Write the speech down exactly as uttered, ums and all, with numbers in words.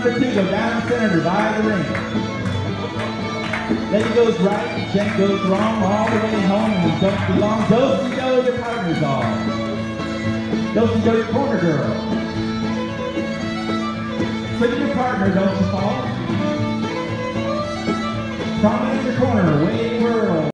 number two, go down the center, divide the ring. Lady goes right, gent goes wrong, all the way home, and we don't belong. Do-si-do, your partner's all. Do-si-do, your corner girl. So to your partner, don't you fall. Prominent in the corner, way whirl.